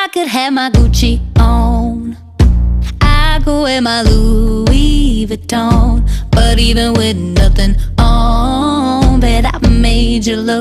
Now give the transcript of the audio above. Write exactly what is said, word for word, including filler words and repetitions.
could have my Gucci on, I could wear my Louis Vuitton, but even with nothing on, bet I made you look